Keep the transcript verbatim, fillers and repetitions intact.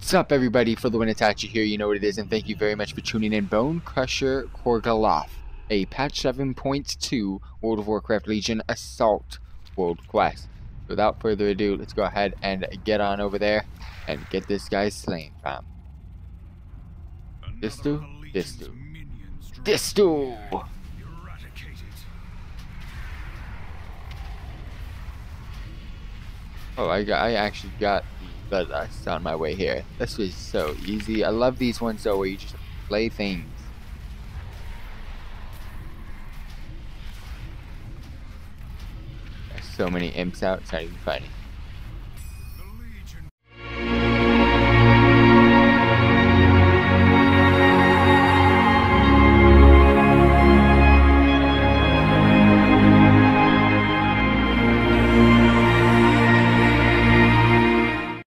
What's up, everybody? For the Itachi here, you know what it is, and thank you very much for tuning in. Bonecrusher Korgoloth, a patch seven point two World of Warcraft Legion Assault World Quest. Without further ado, let's go ahead and get on over there and get this guy slain, fam. This do, this do, this do. Oh, I got, I actually got the dust on my way here. This was so easy. I love these ones though, where you just play things. There's so many imps out, it's not even funny.